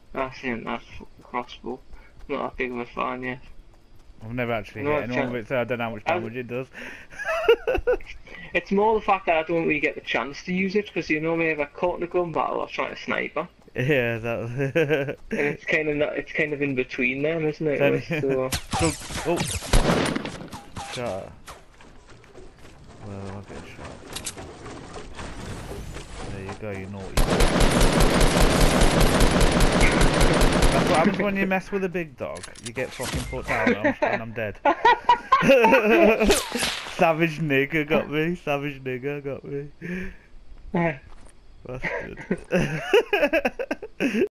That's him, that's a crossbow. Not that big of a fan yet. I've never actually No, hit anyone with it, so I don't know how much damage it does. It's more the fact that I don't really get the chance to use it, because you know me, if I caught in a gun battle, I was trying to snipe her. Yeah, that. And it's kind of not, it's kind of in between them, isn't it? So... Oh! Shot. Well, I'll get shot. There you go, you naughty. That's what happens when you mess with a big dog. You get fucking put down and I'm dead. Savage nigger got me. Savage nigger got me. Bastard.